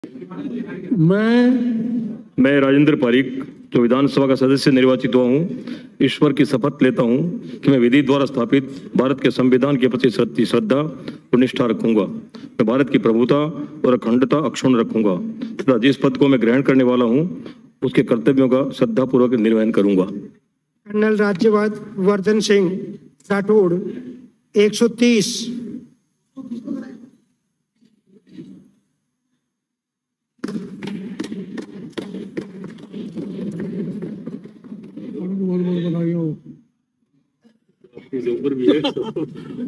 मैं राजेंद्र पारीक, जो विधानसभा का सदस्य निर्वाचित हुआ हूँ, ईश्वर की शपथ लेता हूँ कि मैं विधि द्वारा स्थापित भारत के संविधान के प्रति श्रद्धा और निष्ठा रखूंगा। मैं भारत की प्रभुता और अखंडता अक्षुण्ण रखूंगा तथा जिस पद को मैं ग्रहण करने वाला हूँ उसके कर्तव्यों का श्रद्धापूर्वक निर्वहन करूंगा। कर्नल राज्यवर्धन सिंह राठौड़ 130। बहुत बहुत बधाई हो।